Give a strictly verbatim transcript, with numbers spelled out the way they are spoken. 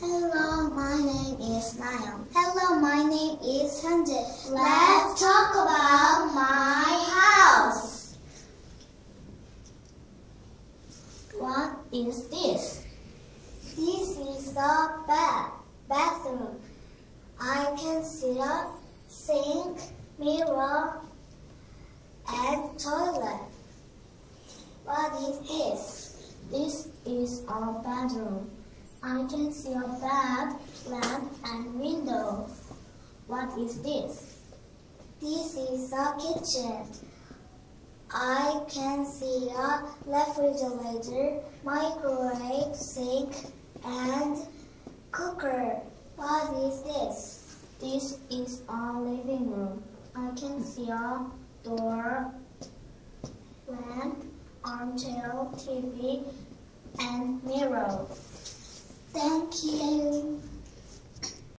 Hello, my name is Niall. Hello, my name is Sanjay. Let's talk about my house. What is this? This is the bed, bathroom. I can see a sink, mirror, and toilet. What is this? This is our bedroom. I can see a bed, lamp, and window. What is this? This is a kitchen. I can see a refrigerator, microwave, sink, and cooker. What is this? This is our living room. I can see a door, lamp, armchair, T V, and mirror. Thank you.